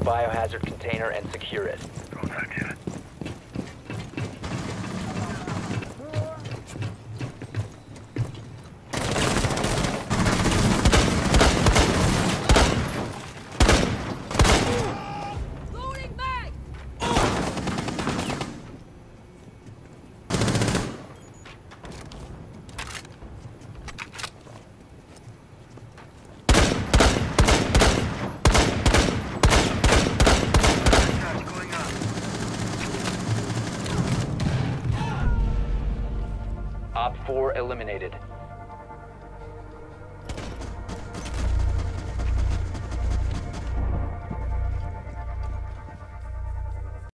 biohazard container and secure it. Op 4 eliminated.